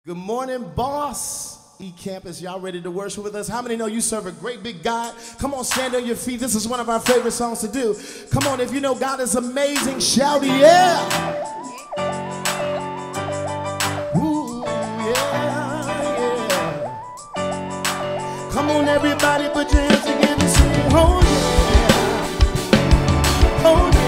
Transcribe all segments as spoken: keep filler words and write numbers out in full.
Good morning, boss. E-Campus, y'all ready to worship with us? How many know you serve a great big God? Come on, stand on your feet. This is one of our favorite songs to do. Come on, if you know God is amazing, shout yeah. Ooh, yeah, yeah. Come on, everybody, put your hands together and sing, oh yeah, oh yeah.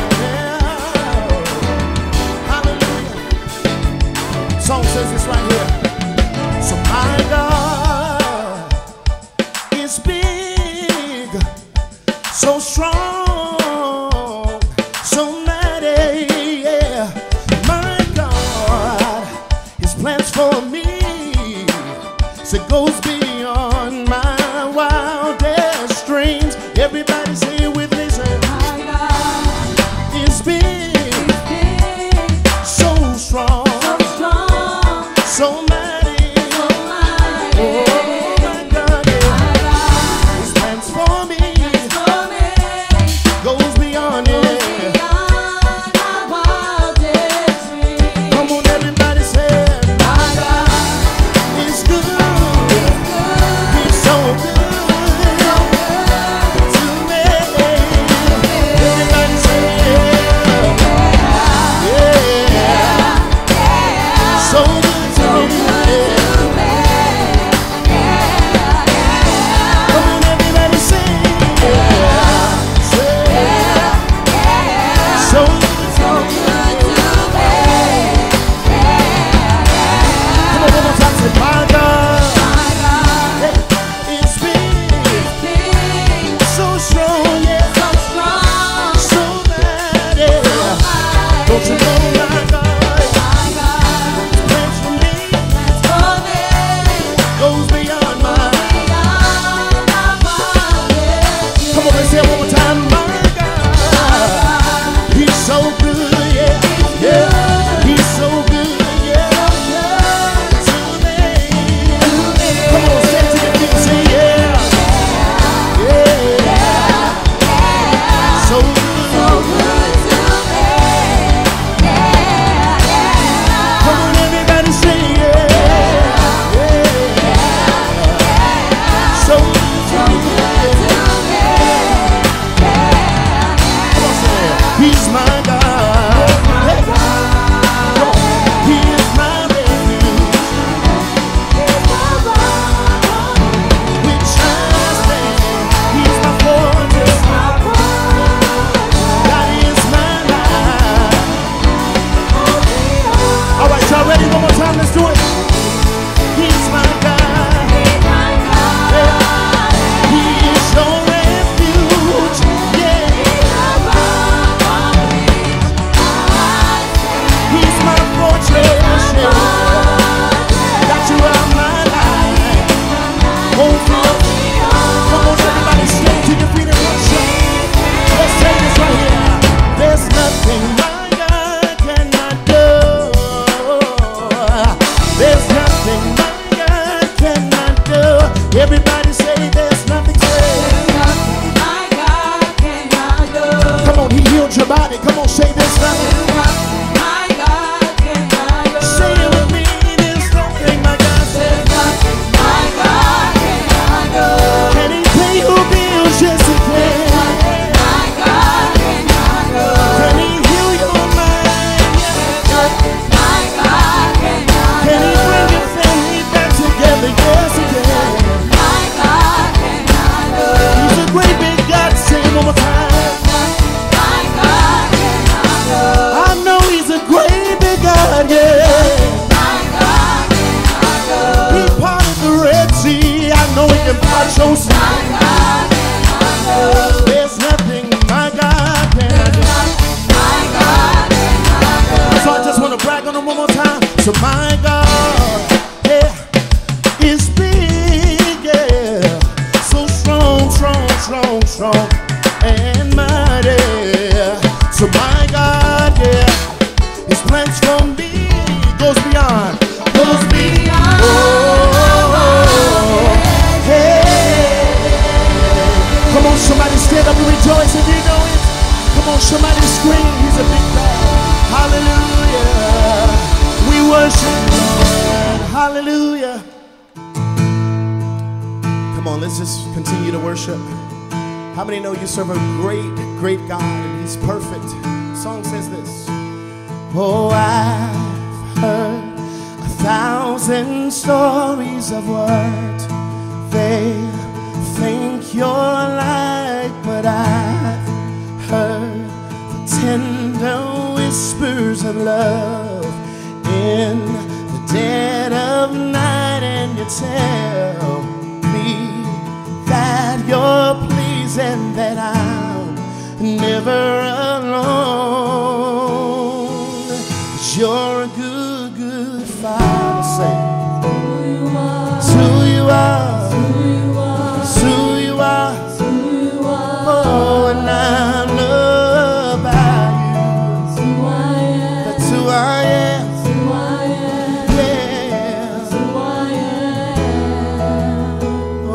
Song says this right here. So my God is big, so strong, so mighty, yeah. My God, His plans for me, so it goes beyond my wildest dreams. Everybody say it with me, say my God is big, big, so strong. So mighty, so mighty. Oh my God, yeah. His plans for me, plans for me goes beyond, goes yeah. beyond my wildest dreams. Come on, everybody say, my God is good, He's good. He's so good, so good to me. Everybody say, yeah, yeah, yeah, yeah. So good. Everybody say there's nothing, there's nothing my God cannot do. Come on, He healed your body. Come on, say there's nothing my God cannot do. Say it with me, there's nothing my God, there's nothing my God cannot do. Can He pay your bills? Yes, He can. My God cannot do. Can He heal your mind? Yes, my God cannot do. Can He bring your family back together? Yes, He can. There's nothing my God cannot do. My God cannot do. So I just want to brag on Him one more time. So my God, yeah, is big, yeah, so strong, strong, strong, strong, and mighty. So my God, yeah, His plans for me goes beyond, goes beyond. Oh, somebody stand up and rejoice if you know it. Come on, somebody scream. He's a big God. Hallelujah. We worship God. let's just continue to worship. How many know you serve a great, great God and He's perfect? The song says this. Oh, I've heard a thousand stories of what they think you're like, but I've heard the tender whispers of love in the dead of night, and you tell me that you're pleased and that I'm never alone. 'Cause you're a good, good Father. Say, who you are, who you are, who you are, who you are, who you are. Oh, and I'm loved by you. That's who I am. That's who I am. That's who I am. Yeah. That's who I am.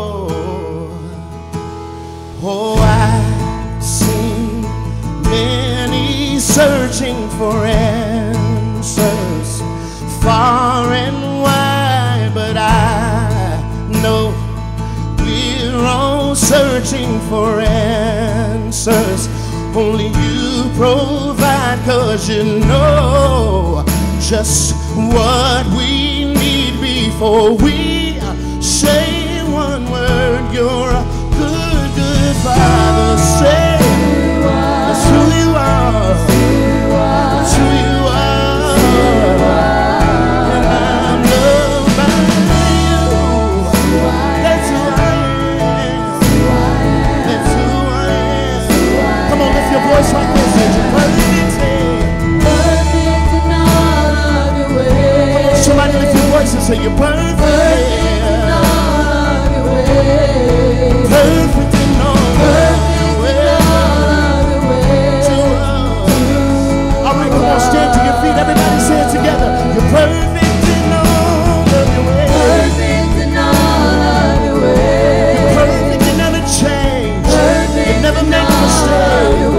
Oh, oh, I've seen many searching for answers far and wide, but I know we're all searching for answers. Only you provide, 'cause you know just what we need before we say one word. You're a good, good Father. Say, that's who you are. That's who you are. And I'm loved by you. That's who I am. That's who I am. Come on, lift your voice like this. You're perfect. Perfect in all of your ways. Somebody lift your voice and say, you're perfect. Perfect in all of your ways. Perfect in all of your ways. All right, come on, stand to your feet. Everybody say it together. You're perfect in all of your ways. Perfect in all of your ways. You're perfect, you never change. Perfect, you never make a mistake. Your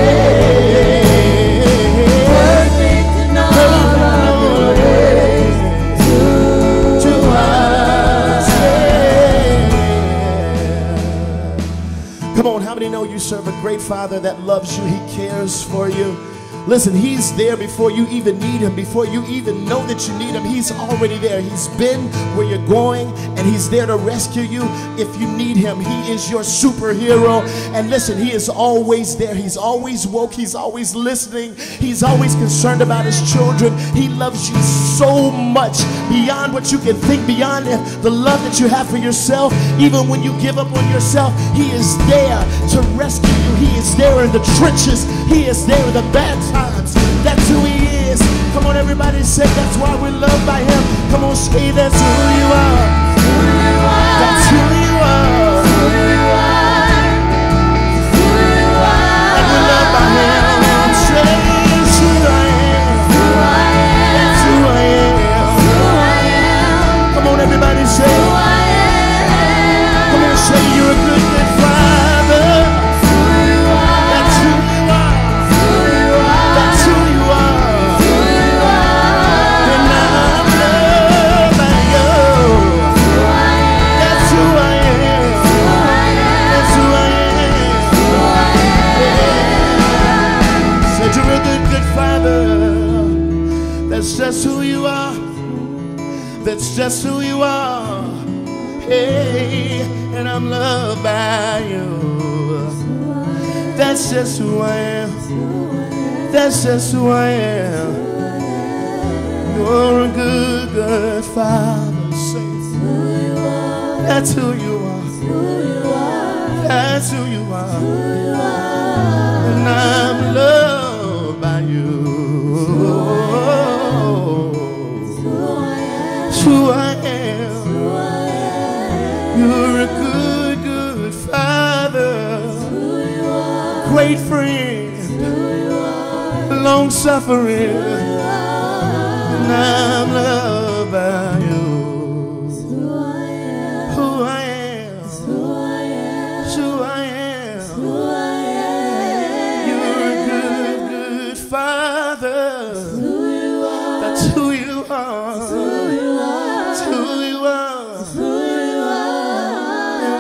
perfect in all of your ways. To us, yeah. Come on, how many know you serve a great Father that loves you? He cares for you. Listen, He's there before you even need Him, before you even know that you need Him. He's already there. He's been where you're going, and He's there to rescue you if you need Him. He is your superhero. And listen, He is always there. He's always woke. He's always listening. He's always concerned about His children. He loves you so much, beyond what you can think, beyond the love that you have for yourself. Even when you give up on yourself, He is there to rescue you. He is there in the trenches. He is there in the bad times. That's who He is. Come on, everybody, say that's why we're loved by Him. Come on, say that's who you are. That's who you are. And we're loved by Him. Say that's who I am. That's who I am. Come on, everybody, say. Come on, say you're a good, good Father. That's who you are. That's who you are. And I'm loved by you. That's who I am. That's who I am. Said you're a good, good Father. That's just who you are. That's just who you are. Hey, and I'm loved by you. That's just who I am. That's just who I am. You're a good, good Father. Say, that's who you are. That's who you are. And I'm loved by you. That's who I am. You're a good, good Father. Great friend, long suffering, and I'm loved by you. Who I am, who I am, you're a good, good Father. That's who you are. That's who you are.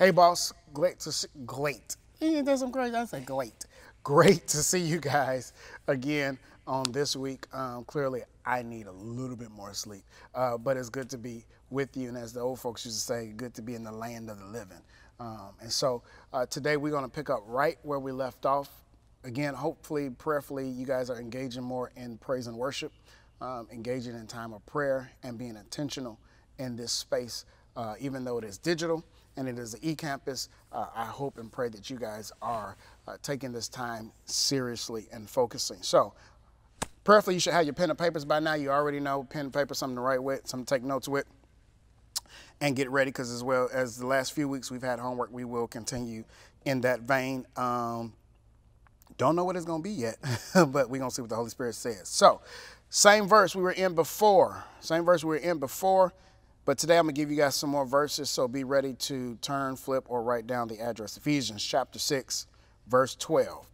Hey, boss. Great to see. Great. Yeah, that's some great. I say great. Great to see you guys again on this week. Um, clearly, I need a little bit more sleep, uh, but it's good to be with you. And as the old folks used to say, good to be in the land of the living. Um, and so uh, today we're going to pick up right where we left off. Again, hopefully, prayerfully, you guys are engaging more in praise and worship, um, engaging in time of prayer, and being intentional in this space, uh, even though it is digital and it is an e-campus. uh, I hope and pray that you guys are uh, taking this time seriously and focusing. So prayerfully, you should have your pen and papers by now. You already know pen and paper, something to write with, something to take notes with, and get ready, because as well as the last few weeks we've had homework, we will continue in that vein. Um, don't know what it's going to be yet, but we're going to see what the Holy Spirit says. So same verse we were in before, same verse we were in before. But today I'm going to give you guys some more verses, so be ready to turn, flip, or write down the address. Ephesians chapter six, verse twelve.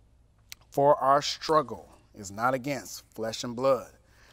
For our struggle is not against flesh and blood,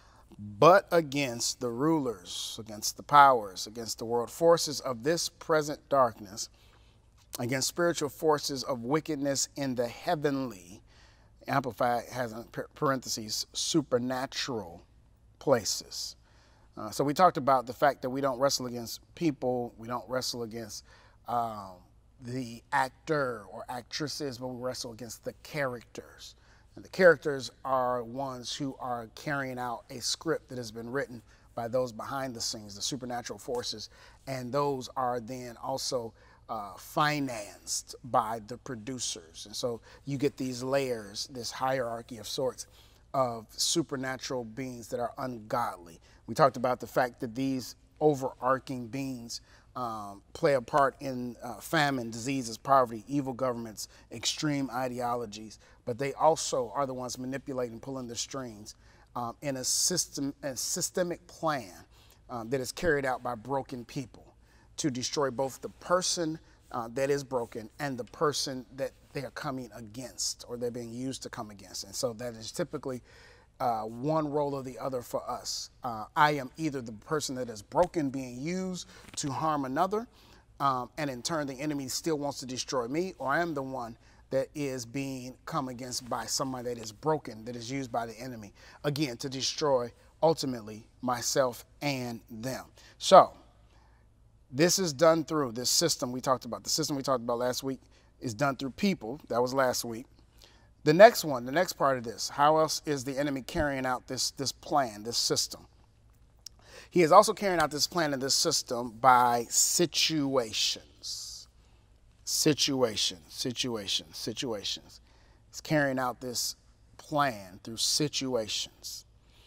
but against the rulers, against the powers, against the world forces of this present darkness, against spiritual forces of wickedness in the heavenly, Amplified has in parentheses, supernatural places. Uh, so we talked about the fact that we don't wrestle against people, we don't wrestle against um, the actor or actresses, but we wrestle against the characters. And the characters are ones who are carrying out a script that has been written by those behind the scenes, the supernatural forces, and those are then also uh, financed by the producers. And so you get these layers, this hierarchy of sorts of supernatural beings that are ungodly. We talked about the fact that these overarching beings um, play a part in uh, famine, diseases, poverty, evil governments, extreme ideologies, but they also are the ones manipulating, pulling the strings um, in a system, a systemic plan um, that is carried out by broken people to destroy both the person uh, that is broken and the person that they are coming against, or they're being used to come against. And so that is typically uh, one role or the other for us. Uh, I am either the person that is broken being used to harm another, um, and in turn the enemy still wants to destroy me, or I am the one that is being come against by somebody that is broken, that is used by the enemy, again, to destroy ultimately myself and them. So this is done through this system we talked about. The system we talked about last week is done through people. That was last week. The next one, the next part of this, how else is the enemy carrying out this, this plan, this system? He is also carrying out this plan and this system by situations. Situations, situations, situations. He's carrying out this plan through situations.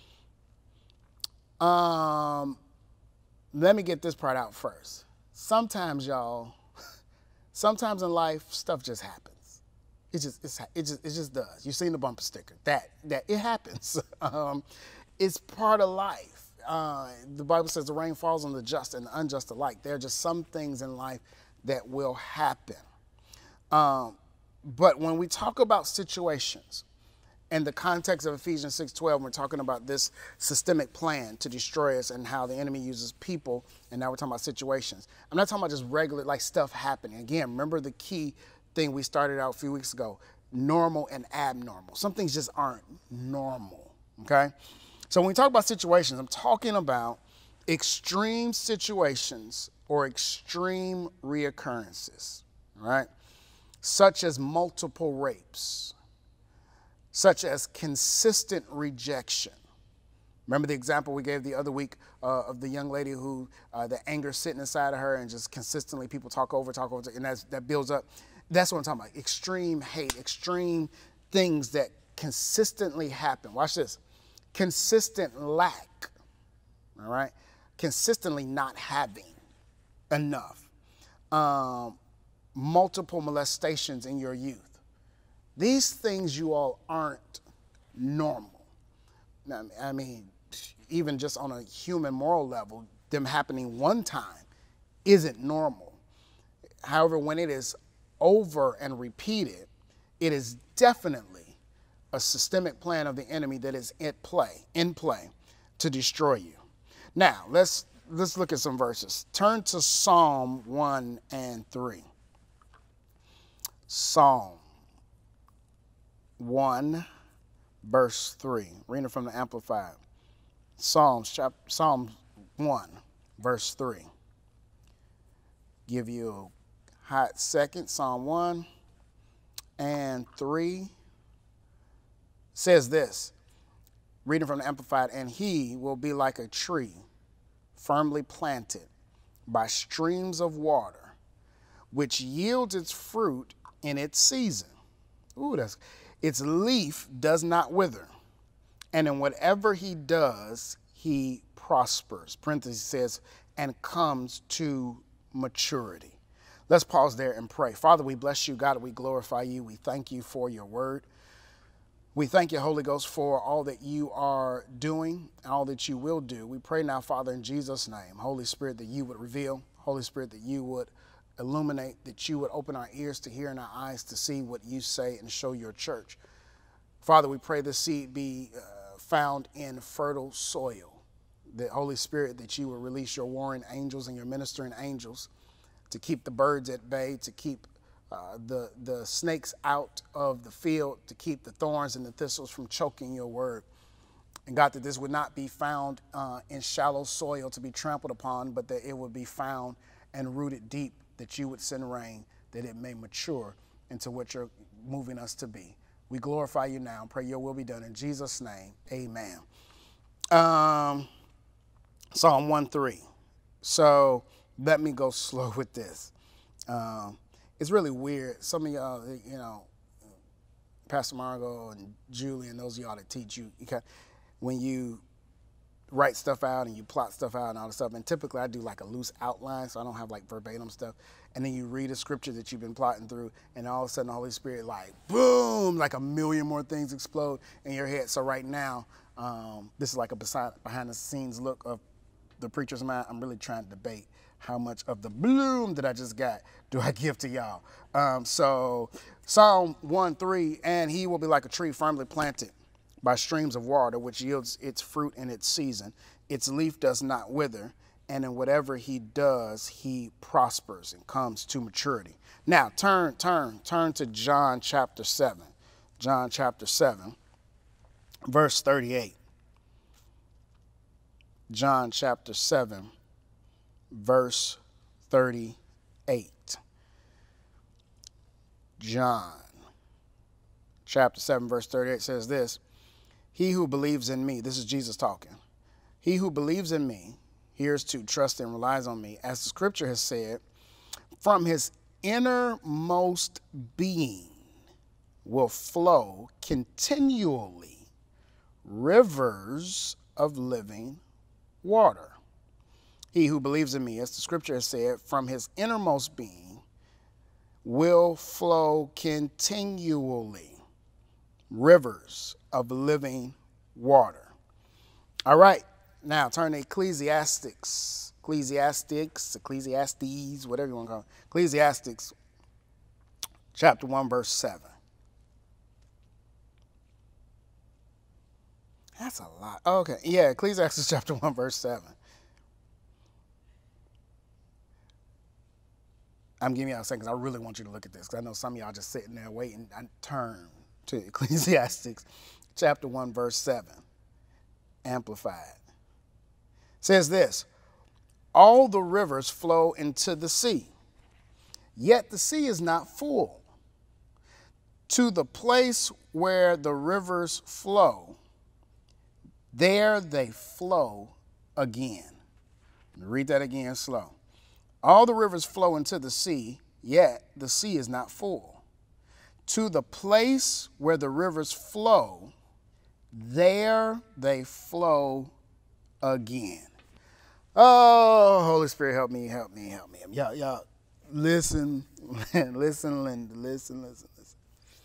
Um, let me get this part out first. Sometimes, y'all, sometimes in life, stuff just happens. It just, it's, it just, it just does. You've seen the bumper sticker. That, that it happens. um, it's part of life. Uh, the Bible says the rain falls on the just and the unjust alike. There are just some things in life that will happen. Um, but when we talk about situations, in the context of Ephesians six twelve, we're talking about this systemic plan to destroy us and how the enemy uses people, and now we're talking about situations. I'm not talking about just regular, like, stuff happening. Again, remember the key thing we started out a few weeks ago, normal and abnormal. Some things just aren't normal, okay? So when we talk about situations, I'm talking about extreme situations or extreme reoccurrences, all right? Such as multiple rapes, such as consistent rejection. Remember the example we gave the other week uh, of the young lady who uh, the anger sitting inside of her and just consistently people talk over, talk over, and that's, that builds up. That's what I'm talking about. Extreme hate, extreme things that consistently happen. Watch this. Consistent lack, all right? Consistently not having enough. Um, multiple molestations in your youth. These things, you all, aren't normal. Now, I mean, even just on a human moral level, them happening one time isn't normal. However, when it is over and repeated, it is definitely a systemic plan of the enemy that is at play, in play, to destroy you. Now, let's let's look at some verses. Turn to Psalm one and three. Psalm one, verse three. Reading from the Amplified. Psalms, chapter, Psalm one, verse three. Give you a hot second. Psalm one and three says this. Reading from the Amplified, and he will be like a tree firmly planted by streams of water, which yields its fruit in its season. Ooh, that's, its leaf does not wither, and in whatever he does, he prospers. Parentheses says, and comes to maturity. Let's pause there and pray. Father, we bless you. God, we glorify you. We thank you for your word. We thank you, Holy Ghost, for all that you are doing and all that you will do. We pray now, Father, in Jesus' name, Holy Spirit, that you would reveal, Holy Spirit, that you would illuminate, that you would open our ears to hear and our eyes to see what you say and show your church. Father, we pray this seed be uh, found in fertile soil. That, Holy Spirit, that you will release your warring angels and your ministering angels to keep the birds at bay, to keep Uh, the, the snakes out of the field, to keep the thorns and the thistles from choking your word. And God, that this would not be found uh, in shallow soil to be trampled upon, but that it would be found and rooted deep, that you would send rain, that it may mature into what you're moving us to be. We glorify you now and pray your will be done. In Jesus' name, amen. Um, Psalm one three. So let me go slow with this. Um, It's really weird. Some of y'all, you know, Pastor Margot and Julie and those of y'all that teach you, you can, when you write stuff out and you plot stuff out and all this stuff, and typically I do like a loose outline, so I don't have like verbatim stuff, and then you read a scripture that you've been plotting through, and all of a sudden the Holy Spirit, like, boom, like a million more things explode in your head. So right now, um, this is like a behind-the-scenes look of the preacher's mind. I'm really trying to debate how much of the bloom that I just got do I give to y'all. Um, so Psalm one three, and he will be like a tree firmly planted by streams of water, which yields its fruit in its season. Its leaf does not wither, and in whatever he does, he prospers and comes to maturity. Now turn, turn, turn to John chapter seven. John chapter seven, verse thirty-eight. John chapter seven, verse thirty-eight. John chapter seven, verse thirty-eight says this. He who believes in me, this is Jesus talking. He who believes in me, hears to, trusts and relies on me, as the scripture has said, from his innermost being will flow continually rivers of living water. He who believes in me, as the scripture has said, from his innermost being will flow continually rivers of living water. All right, now turn to Ecclesiastics, Ecclesiastics, Ecclesiastes, whatever you want to call it. Ecclesiastics chapter one, verse seven. That's a lot. Okay, yeah, Ecclesiastes chapter one, verse seven. I'm giving y'all a second because I really want you to look at this, because I know some of y'all just sitting there waiting. I turn to Ecclesiastes chapter one, verse seven, Amplified. It says this, all the rivers flow into the sea, yet the sea is not full. To the place where the rivers flow, there they flow again. Read that again slow. All the rivers flow into the sea, yet the sea is not full. To the place where the rivers flow, there they flow again. Oh, Holy Spirit, help me, help me, help me. Y'all, y'all, listen, listen, Linda, listen, listen, listen.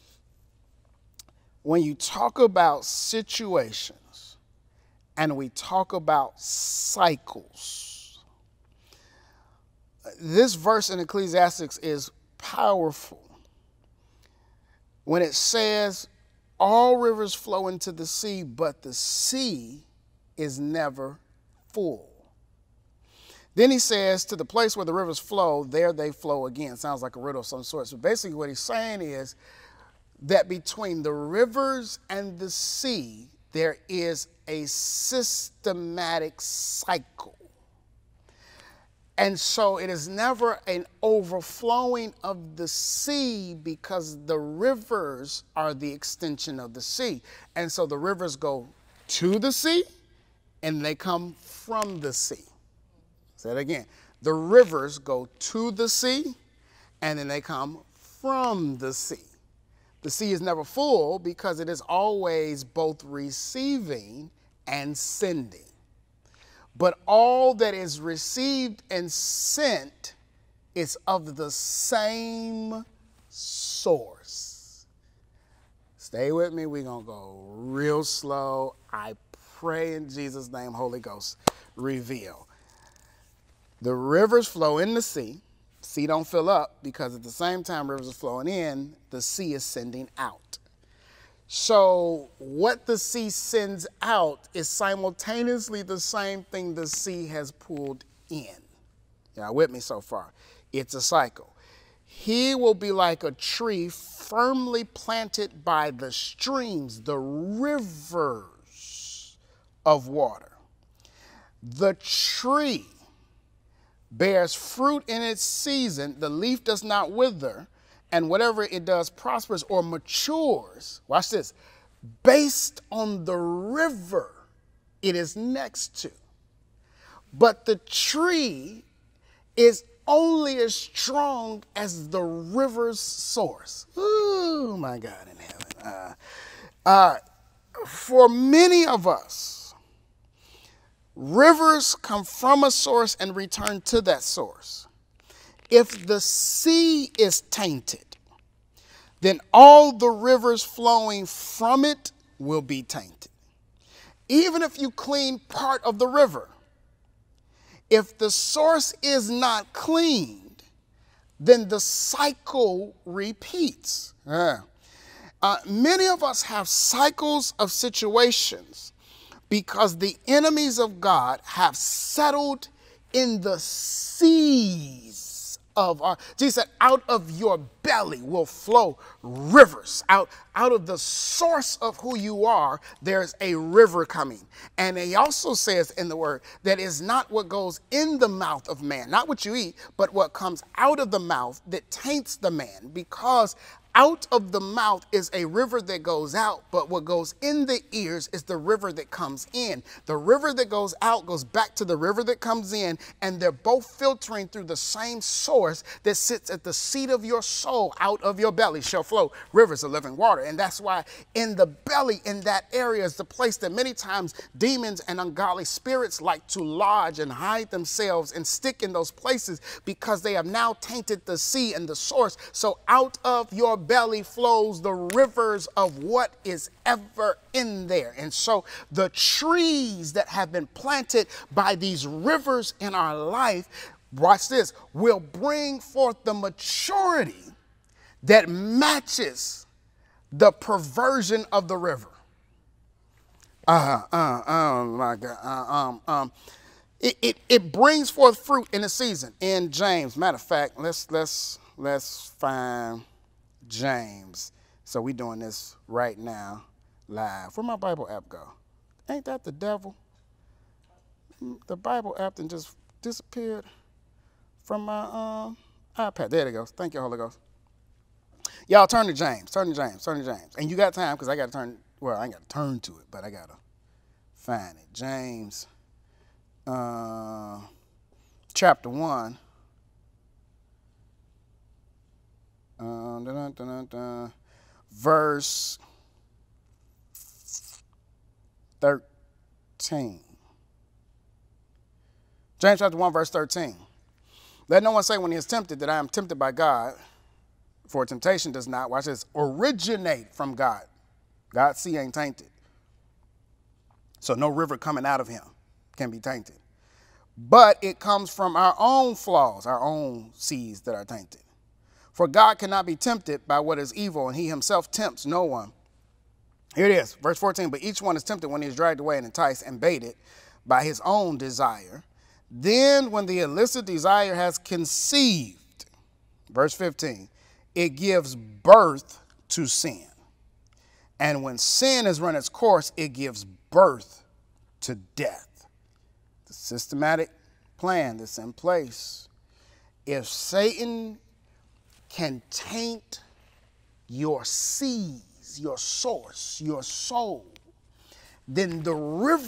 When you talk about situations and we talk about cycles, this verse in Ecclesiastes is powerful. When it says all rivers flow into the sea, but the sea is never full. Then he says, to the place where the rivers flow, there they flow again. Sounds like a riddle of some sort. So basically what he's saying is that between the rivers and the sea, there is a systematic cycle. And so it is never an overflowing of the sea because the rivers are the extension of the sea. And so the rivers go to the sea and they come from the sea. Say it again. The rivers go to the sea and then they come from the sea. The sea is never full because it is always both receiving and sending. But all that is received and sent is of the same source. Stay with me. We're going to go real slow. I pray in Jesus' name, Holy Ghost, reveal. The rivers flow in the sea. Sea don't fill up because at the same time rivers are flowing in, the sea is sending out. So what the sea sends out is simultaneously the same thing the sea has pulled in. Y'all with me so far? It's a cycle. He will be like a tree firmly planted by the streams, the rivers of water. The tree bears fruit in its season, the leaf does not wither, and whatever it does prospers or matures, watch this, based on the river it is next to. But the tree is only as strong as the river's source. Oh my God in heaven. Uh, uh, for many of us, rivers come from a source and return to that source. If the sea is tainted, then all the rivers flowing from it will be tainted. Even if you clean part of the river, if the source is not cleaned, then the cycle repeats. Yeah. Uh, many of us have cycles of situations because the enemies of God have settled in the seas of our, Jesus said, out of your belly will flow rivers. Out, out of the source of who you are, there's a river coming. And he also says in the word that is not what goes in the mouth of man, not what you eat, but what comes out of the mouth that taints the man, because out of the mouth is a river that goes out, but what goes in the ears is the river that comes in. The river that goes out goes back to the river that comes in, and they're both filtering through the same source that sits at the seat of your soul. Out of your belly shall flow rivers of living water. And that's why in the belly, in that area, is the place that many times demons and ungodly spirits like to lodge and hide themselves and stick in those places, because they have now tainted the sea and the source. So out of your belly flows the rivers of what is ever in there. And so the trees that have been planted by these rivers in our life, watch this, will bring forth the maturity that matches the perversion of the river. Uh, uh, oh my God. Uh, um, um, it, it, it brings forth fruit in the season. In James, matter of fact, let's, let's, let's find James. So we doing this right now live. Where my Bible app go? Ain't that the devil? The Bible app then just disappeared from my um, iPad. There it goes. Thank you, Holy Ghost. Y'all turn to James. Turn to James. Turn to James. And you got time because I got to turn. Well, I ain't got to turn to it, but I got to find it. James uh, chapter one. Uh, dun, dun, dun, dun, verse thirteen. James chapter one, verse thirteen. Let no one say when he is tempted that I am tempted by God, for temptation does not, watch this, originate from God. God's sea ain't tainted. So no river coming out of him can be tainted. But it comes from our own flaws, our own seas that are tainted. For God cannot be tempted by what is evil, and he himself tempts no one. Here it is, verse fourteen. But each one is tempted when he is dragged away and enticed and baited by his own desire. Then when the illicit desire has conceived, verse fifteen, it gives birth to sin. And when sin has run its course, it gives birth to death. The systematic plan that's in place. If Satan can taint your seeds, your source, your soul, then the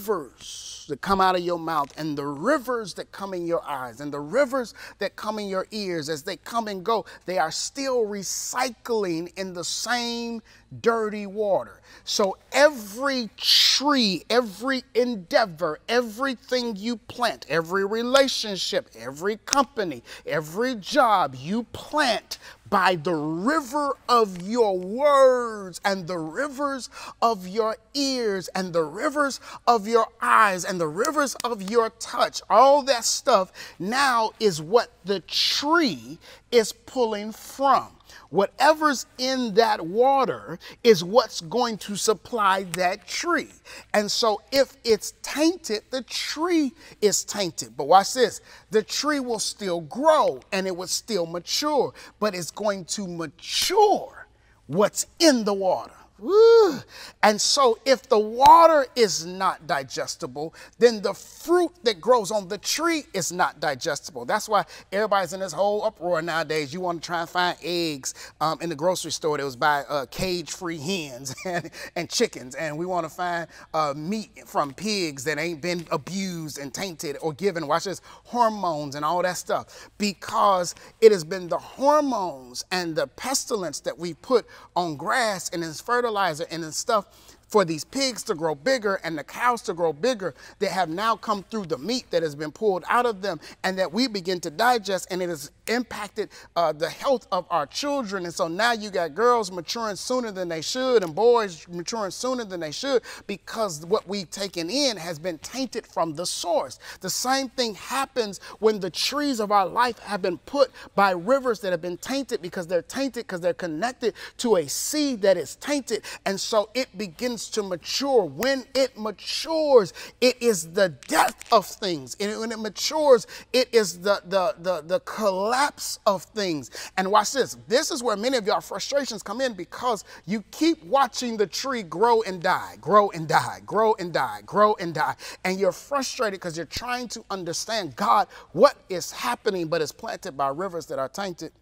rivers that come out of your mouth and the rivers that come in your eyes and the rivers that come in your ears, as they come and go, they are still recycling in the same dirty water. So every tree, every endeavor, everything you plant, every relationship, every company, every job you plant by the river of your words and the rivers of your ears and the rivers of your eyes and the rivers of your touch, all that stuff now is what the tree is pulling from. Whatever's in that water is what's going to supply that tree. And so if it's tainted, the tree is tainted. But watch this. The tree will still grow and it will still mature, but it's going to mature what's in the water. Woo. And so if the water is not digestible, then the fruit that grows on the tree is not digestible. That's why everybody's in this whole uproar nowadays. You want to try and find eggs um, in the grocery store that was by uh, cage-free hens and, and chickens. And we want to find uh, meat from pigs that ain't been abused and tainted or given, watch this, hormones and all that stuff. Because it has been the hormones and the pestilence that we put on grass and its fertilizer and in stuff for these pigs to grow bigger and the cows to grow bigger that have now come through the meat that has been pulled out of them and that we begin to digest, and it has impacted uh, the health of our children. And so now you got girls maturing sooner than they should and boys maturing sooner than they should because what we've taken in has been tainted from the source. The same thing happens when the trees of our life have been put by rivers that have been tainted because they're tainted because they're connected to a seed that is tainted. And so it begins to mature. When it matures, it is the death of things. And when it matures, it is the, the, the, the collapse of things. And watch this. This is where many of your frustrations come in because you keep watching the tree grow and die, grow and die, grow and die, grow and die. And you're frustrated because you're trying to understand, God, what is happening, but it's planted by rivers that are tainted.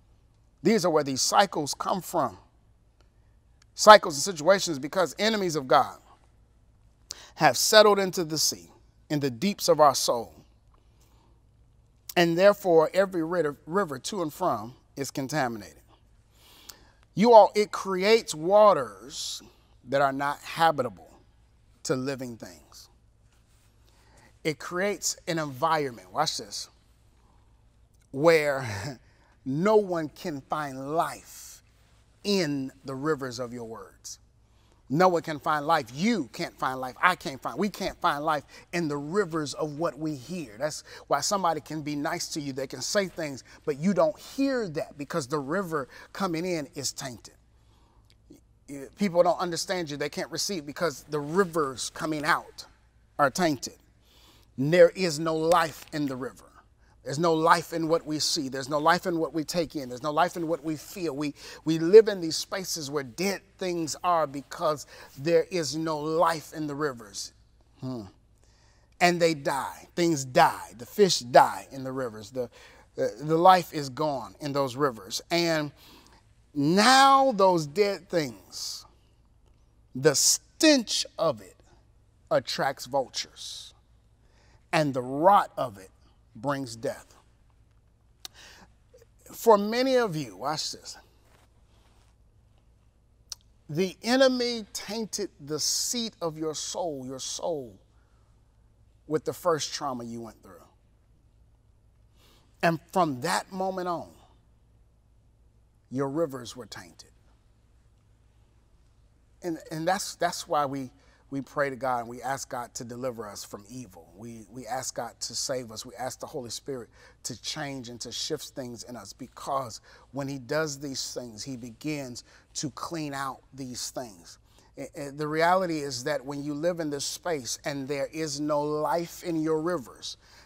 These are where these cycles come from. Cycles and situations because enemies of God have settled into the sea, in the deeps of our soul. And therefore, every river to and from is contaminated. You all, it creates waters that are not habitable to living things. It creates an environment, watch this, where no one can find life in the rivers of your words. No one can find life. You can't find life. I can't find, we can't find life in the rivers of what we hear. That's why somebody can be nice to you. They can say things, but you don't hear that because the river coming in is tainted. People don't understand you. They can't receive because the rivers coming out are tainted. There is no life in the river. There's no life in what we see. There's no life in what we take in. There's no life in what we feel. We, we live in these spaces where dead things are because there is no life in the rivers. Hmm. And they die. Things die. The fish die in the rivers. The, the, the life is gone in those rivers. And now those dead things, the stench of it attracts vultures. And the rot of it brings death. For many of you, watch this. The enemy tainted the seat of your soul, your soul, with the first trauma you went through. And from that moment on, your rivers were tainted. And, and that's, that's why we We pray to God and we ask God to deliver us from evil. We, we ask God to save us. We ask the Holy Spirit to change and to shift things in us, because when he does these things, he begins to clean out these things. The reality is that when you live in this space and there is no life in your rivers,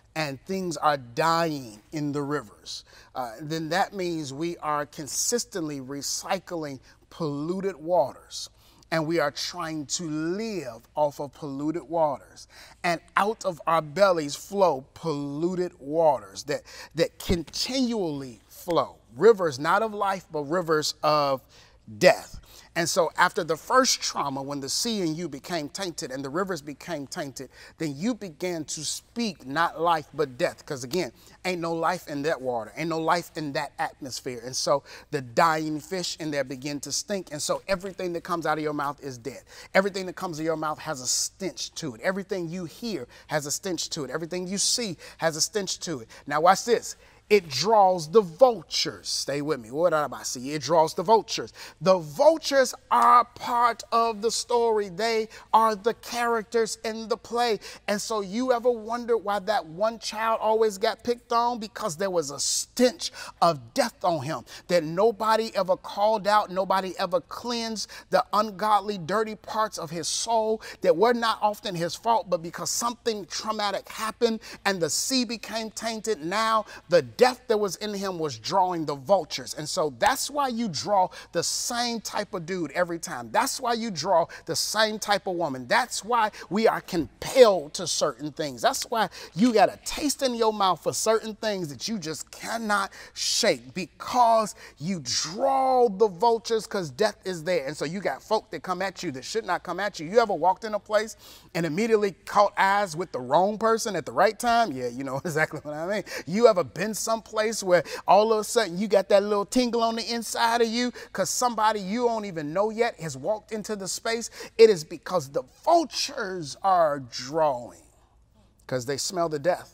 and things are dying in the rivers, uh, then that means we are consistently recycling polluted waters. And we are trying to live off of polluted waters. And out of our bellies flow polluted waters that, that continually flow. Rivers not of life, but rivers of death. And so after the first trauma, when the sea in you became tainted and the rivers became tainted, then you began to speak not life but death. Because again, ain't no life in that water, ain't no life in that atmosphere. And so the dying fish in there begin to stink. And so everything that comes out of your mouth is dead. Everything that comes out of your mouth has a stench to it. Everything you hear has a stench to it. Everything you see has a stench to it. Now watch this. It draws the vultures. Stay with me. What am I see? It draws the vultures. The vultures are part of the story. They are the characters in the play. And so you ever wondered why that one child always got picked on? Because there was a stench of death on him that nobody ever called out. Nobody ever cleansed the ungodly, dirty parts of his soul that were not often his fault, but because something traumatic happened and the sea became tainted. Now the death that was in him was drawing the vultures. And so that's why you draw the same type of dude every time. That's why you draw the same type of woman. That's why we are compelled to certain things. That's why you got a taste in your mouth for certain things that you just cannot shake, because you draw the vultures because death is there. And so you got folk that come at you that should not come at you. You ever walked in a place and immediately caught eyes with the wrong person at the right time? Yeah, you know exactly what I mean. You ever been someplace where all of a sudden you got that little tingle on the inside of you because somebody you don't even know yet has walked into the space? It is because the vultures are drawing, because they smell the death.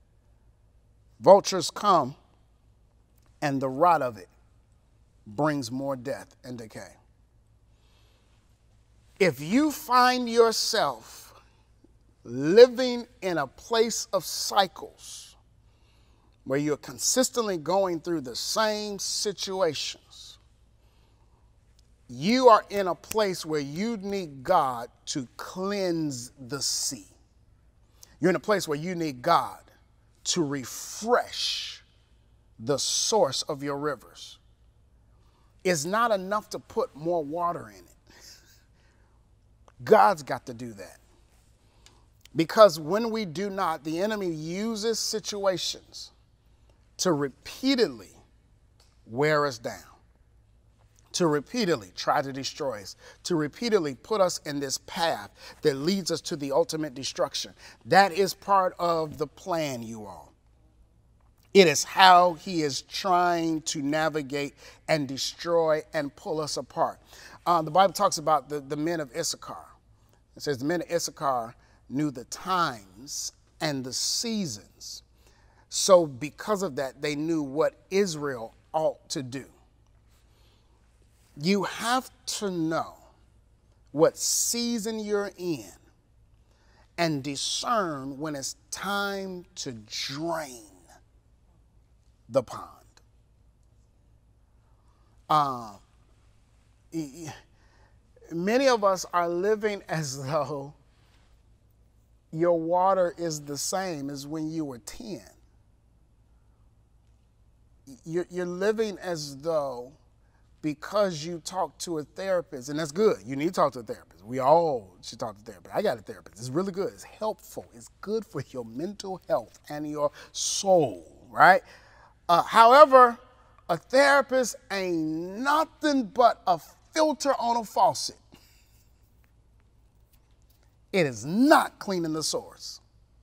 Vultures come and the rot of it brings more death and decay. If you find yourself living in a place of cycles where you're consistently going through the same situations, you are in a place where you need God to cleanse the sea. You're in a place where you need God to refresh the source of your rivers. It's not enough to put more water in it. God's got to do that. Because when we do not, the enemy uses situations to repeatedly wear us down, to repeatedly try to destroy us, to repeatedly put us in this path that leads us to the ultimate destruction. That is part of the plan, you all. It is how he is trying to navigate and destroy and pull us apart. Uh, the Bible talks about the, the men of Issachar. It says the men of Issachar knew the times and the seasons. So because of that, they knew what Israel ought to do. You have to know what season you're in and discern when it's time to drain the pond. Uh, many of us are living as though your water is the same as when you were ten. You're, you're living as though because you talk to a therapist, and that's good. You need to talk to a therapist. We all should talk to a therapist. I got a therapist. It's really good. It's helpful. It's good for your mental health and your soul, right? Uh, however, a therapist ain't nothing but a filter on a faucet. It is not cleaning the source.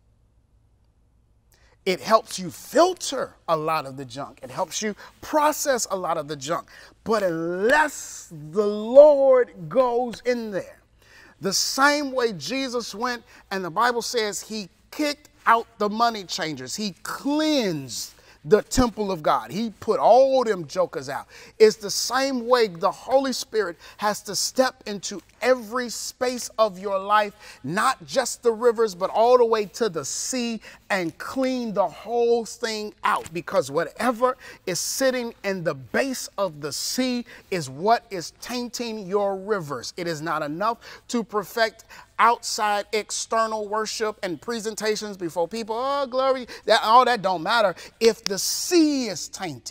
It helps you filter a lot of the junk. It helps you process a lot of the junk. But unless the Lord goes in there, the same way Jesus went, and the Bible says he kicked out the money changers. He cleansed the temple of God. He put all them jokers out. It's the same way the Holy Spirit has to step into every space of your life, not just the rivers, but all the way to the sea, and clean the whole thing out. Because whatever is sitting in the base of the sea is what is tainting your rivers. It is not enough to perfect outside external worship and presentations before people, oh, glory, that, all that don't matter if the sea is tainted.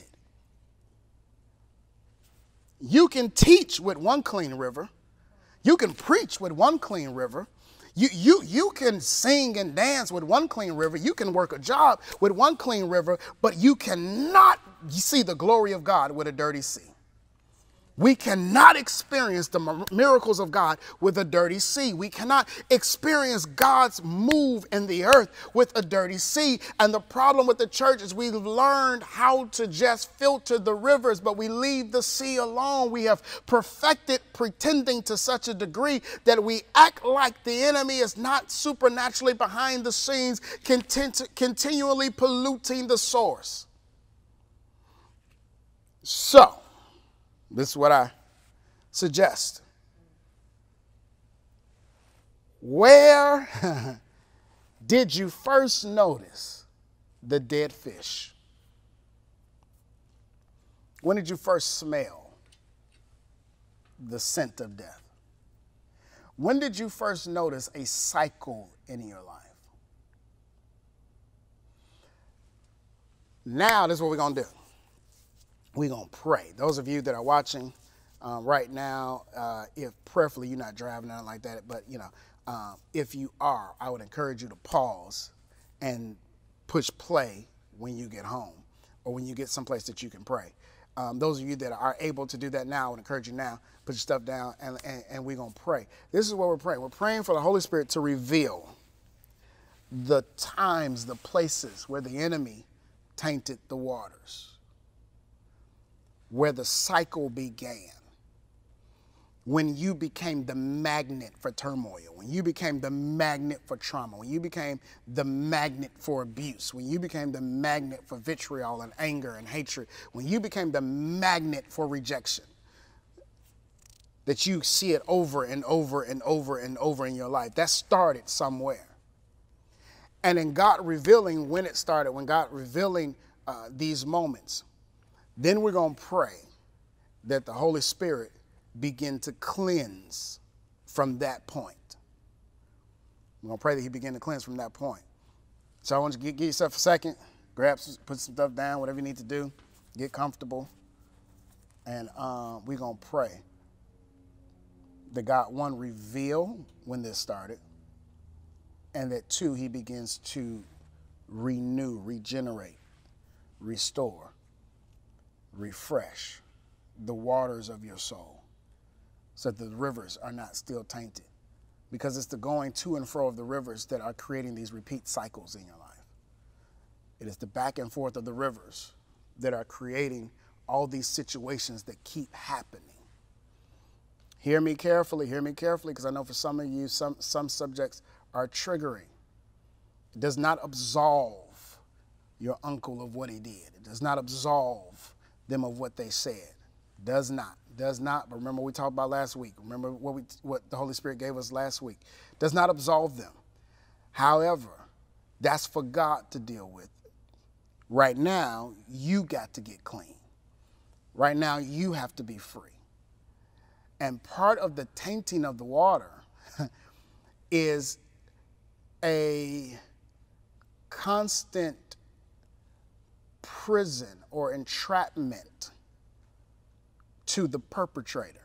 You can teach with one clean river. You can preach with one clean river. You, you, you can sing and dance with one clean river. You can work a job with one clean river, but you cannot see the glory of God with a dirty sea. We cannot experience the miracles of God with a dirty sea. We cannot experience God's move in the earth with a dirty sea. And the problem with the church is we've learned how to just filter the rivers, but we leave the sea alone. We have perfected pretending to such a degree that we act like the enemy is not supernaturally behind the scenes, continu- continually polluting the source. So, this is what I suggest. Where did you first notice the dead fish? When did you first smell the scent of death? When did you first notice a cycle in your life? Now, this is what we're going to do. We're going to pray. Those of you that are watching uh, right now, uh, if prayerfully you're not driving or like that, but, you know, uh, if you are, I would encourage you to pause and push play when you get home or when you get someplace that you can pray. Um, those of you that are able to do that now, I would encourage you now, put your stuff down and, and, and we're going to pray. This is what we're praying. We're praying for the Holy Spirit to reveal the times, the places where the enemy tainted the waters, where the cycle began, when you became the magnet for turmoil, when you became the magnet for trauma, when you became the magnet for abuse, when you became the magnet for vitriol and anger and hatred, when you became the magnet for rejection, that you see it over and over and over and over in your life. That started somewhere. And in God revealing when it started, when God revealing uh, these moments, then we're going to pray that the Holy Spirit begin to cleanse from that point. We're going to pray that he begin to cleanse from that point. So I want you to give yourself a second, grab, some, put some stuff down, whatever you need to do, get comfortable. And uh, we're going to pray that God, one, reveal when this started, and that two, he begins to renew, regenerate, restore, refresh the waters of your soul so that the rivers are not still tainted, because it's the going to and fro of the rivers that are creating these repeat cycles in your life. It is the back and forth of the rivers that are creating all these situations that keep happening. Hear me carefully, hear me carefully, because I know for some of you, some, some subjects are triggering. It does not absolve your uncle of what he did. It does not absolve them of what they said. Does not. Does not. But remember what we talked about last week. Remember what we what the Holy Spirit gave us last week. Does not absolve them. However, that's for God to deal with. Right now, you got to get clean. Right now, you have to be free. And part of the tainting of the water is a constant prison or entrapment to the perpetrator.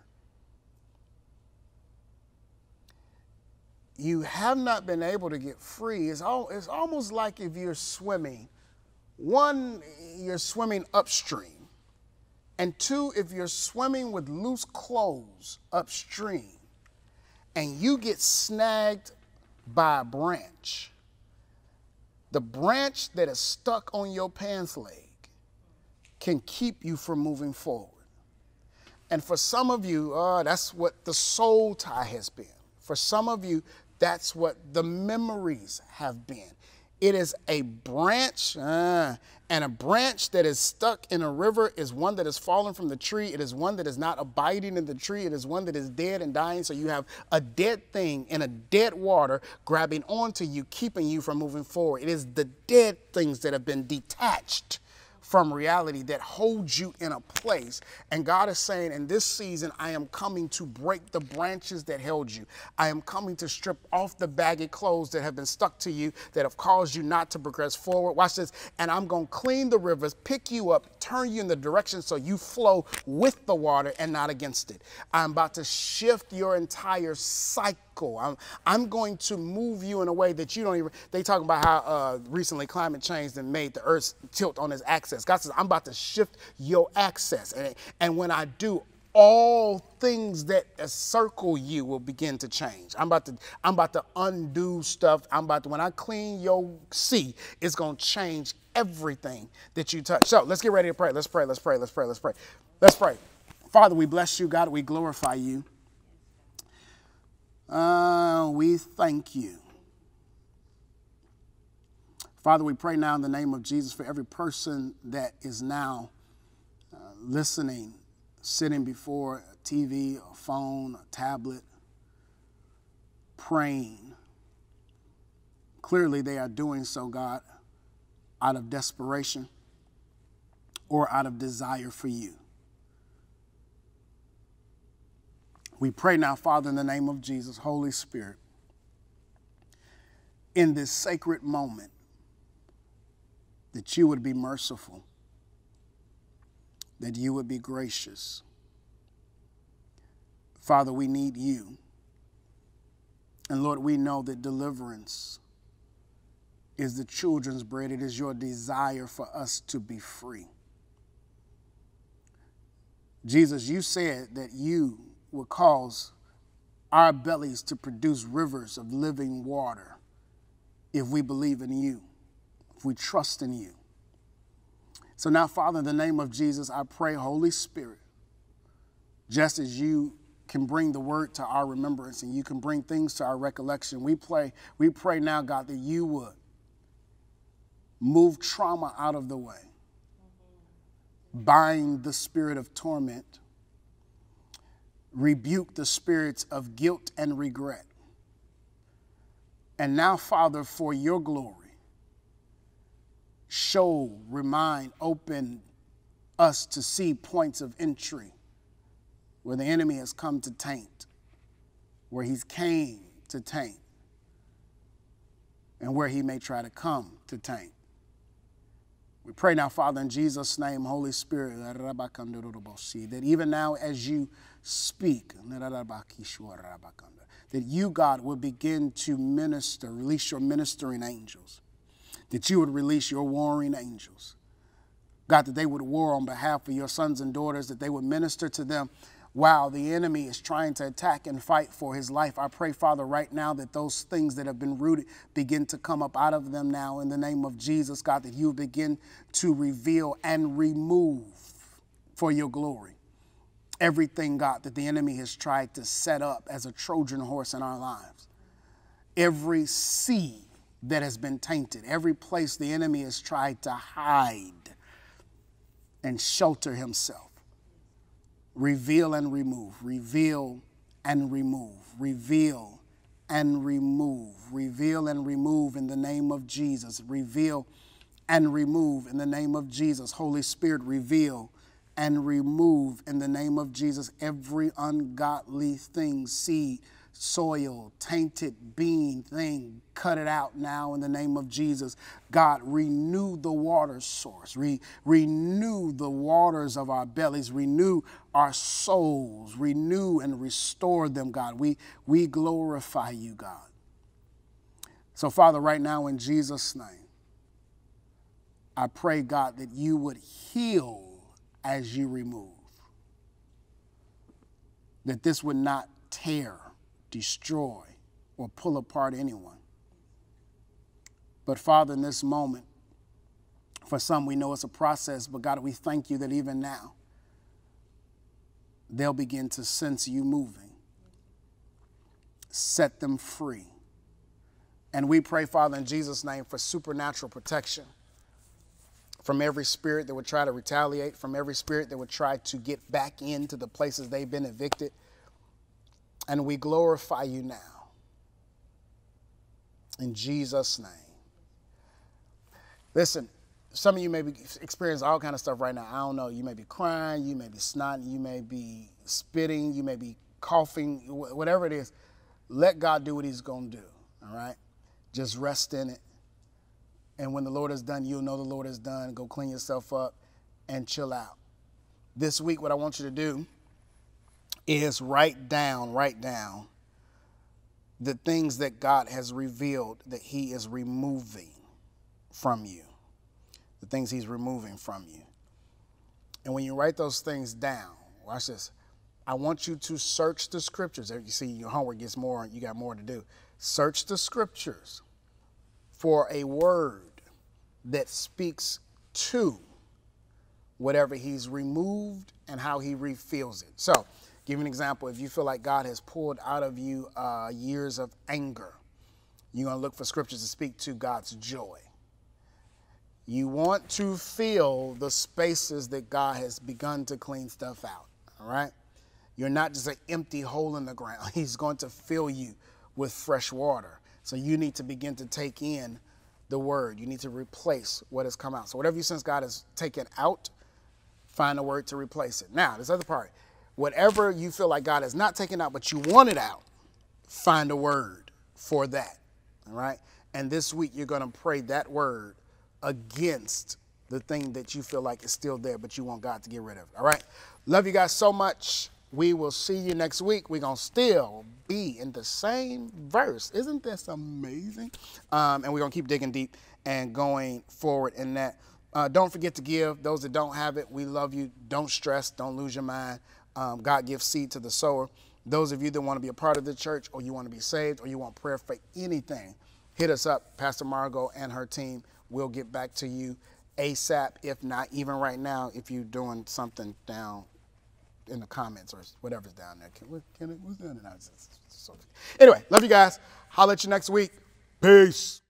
You have not been able to get free. It's, all, it's almost like if you're swimming. One, you're swimming upstream. And two, if you're swimming with loose clothes upstream and you get snagged by a branch, the branch that is stuck on your pants leg can keep you from moving forward. And for some of you, uh, that's what the soul tie has been. For some of you, that's what the memories have been. It is a branch, uh, and a branch that is stuck in a river is one that is fallen from the tree. It is one that is not abiding in the tree. It is one that is dead and dying. So you have a dead thing in a dead water grabbing onto you, keeping you from moving forward. It is the dead things that have been detached from reality, that holds you in a place. And God is saying, in this season, I am coming to break the branches that held you. I am coming to strip off the baggy clothes that have been stuck to you, that have caused you not to progress forward. Watch this. And I'm going to clean the rivers, pick you up, turn you in the direction so you flow with the water and not against it. I'm about to shift your entire cycle. I'm, I'm going to move you in a way that you don't even, they talk about how uh, recently climate changed and made the earth tilt on its axis. God says, I'm about to shift your access. And, and when I do, all things that encircle you will begin to change. I'm about to, I'm about to undo stuff. I'm about to, when I clean your sea, it's going to change everything that you touch. So let's get ready to pray. Let's pray. Let's pray. Let's pray. Let's pray. Let's pray. Father, we bless you, God. We glorify you. Uh, we thank you. Father, we pray now in the name of Jesus for every person that is now uh, listening, sitting before a T V, a phone, a tablet, praying. Clearly they are doing so, God, out of desperation or out of desire for you. We pray now, Father, in the name of Jesus, Holy Spirit, in this sacred moment, that you would be merciful, that you would be gracious. Father, we need you. And Lord, we know that deliverance is the children's bread. It is your desire for us to be free. Jesus, you said that you would cause our bellies to produce rivers of living water if we believe in you, if we trust in you. So now, Father, in the name of Jesus, I pray, Holy Spirit, just as you can bring the word to our remembrance and you can bring things to our recollection, we pray, we pray now, God, that you would move trauma out of the way, bind the spirit of torment, rebuke the spirits of guilt and regret. And now, Father, for your glory, show, remind, open us to see points of entry where the enemy has come to taint, where he's came to taint, and where he may try to come to taint. We pray now, Father, in Jesus' name, Holy Spirit, that even now as you speak, that you, God, will begin to minister, release your ministering angels, that you would release your warring angels. God, that they would war on behalf of your sons and daughters, that they would minister to them while the enemy is trying to attack and fight for his life. I pray, Father, right now that those things that have been rooted begin to come up out of them now in the name of Jesus, God, that you begin to reveal and remove for your glory everything, God, that the enemy has tried to set up as a Trojan horse in our lives. Every seed that has been tainted, every place the enemy has tried to hide and shelter himself. Reveal and remove, reveal and remove, reveal and remove, reveal and remove in the name of Jesus. Reveal and remove in the name of Jesus. Holy Spirit, reveal and remove in the name of Jesus every ungodly thing, seed, soil, tainted being thing. Cut it out now in the name of Jesus. God, renew the water source. Re- renew the waters of our bellies. Renew our souls. Renew and restore them, God. We, we glorify you, God. So, Father, right now in Jesus' name, I pray, God, that you would heal as you remove. That this would not tear, destroy, or pull apart anyone. But Father, in this moment, for some we know it's a process, but God, we thank you that even now, they'll begin to sense you moving. Set them free. And we pray, Father, in Jesus' name, for supernatural protection from every spirit that would try to retaliate, from every spirit that would try to get back into the places they've been evicted. And we glorify you now. In Jesus' name. Listen, some of you may be experiencing all kind of stuff right now. I don't know. You may be crying. You may be snotting. You may be spitting. You may be coughing. Whatever it is, let God do what he's going to do, all right? Just rest in it. And when the Lord is done, you'll know the Lord is done. Go clean yourself up and chill out. This week, what I want you to do is write down, write down the things that God has revealed that he is removing from you. The things he's removing from you. And when you write those things down, watch this. I want you to search the scriptures. You see, your homework gets more, you got more to do. Search the scriptures for a word that speaks to whatever he's removed and how he refills it. So, give you an example. If you feel like God has pulled out of you uh, years of anger, you're going to look for scriptures to speak to God's joy. You want to fill the spaces that God has begun to clean stuff out, all right? You're not just an empty hole in the ground. He's going to fill you with fresh water. So you need to begin to take in the word. You need to replace what has come out. So whatever you sense God has taken out, find a word to replace it. Now, this other part, whatever you feel like God has not taken out, but you want it out, find a word for that, all right? And this week, you're going to pray that word against the thing that you feel like is still there, but you want God to get rid of it, all right? Love you guys so much. We will see you next week. We're going to still be in the same verse. Isn't this amazing? Um, and we're going to keep digging deep and going forward in that. Uh, don't forget to give. Those that don't have it, we love you. Don't stress. Don't lose your mind. Um, God gives seed to the sower. Those of you that want to be a part of the church, or you want to be saved, or you want prayer for anything, hit us up. Pastor Margot and her team will get back to you ASAP. If not, even right now, if you're doing something down in the comments or whatever's down there. Can, can it, what's down there? So, anyway, love you guys. Holler at you next week. Peace.